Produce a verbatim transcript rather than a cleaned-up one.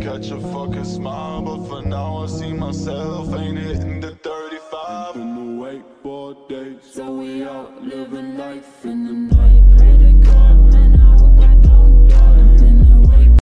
catch a fucking smile, but for now I see myself ain't hitting the thirty-five. Been awake for days, so we out living life in the night.